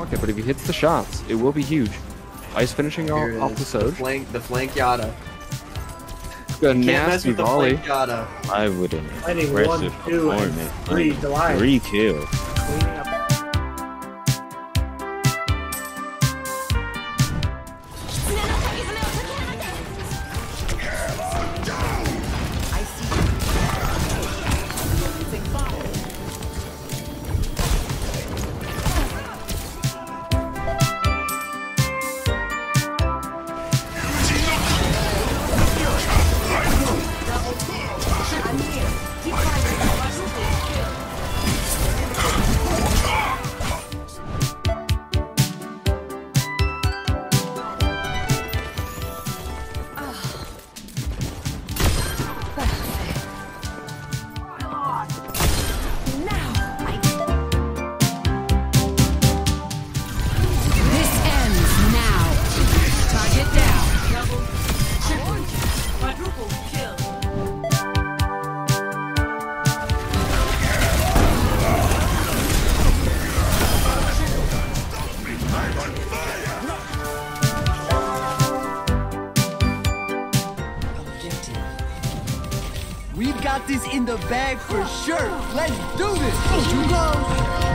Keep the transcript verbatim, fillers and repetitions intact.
rocket, but if he hits the shots, it will be huge. Ice finishing off, off the Soj. The flank, the flank Yada. Got a You can't mess nasty with the volley. flank Yada. I wouldn't. Fighting Impressive one, two, and performance. three, Dullai. Three kills. Cleaning up. We've got this in the bag for sure. Let's do this. Too close.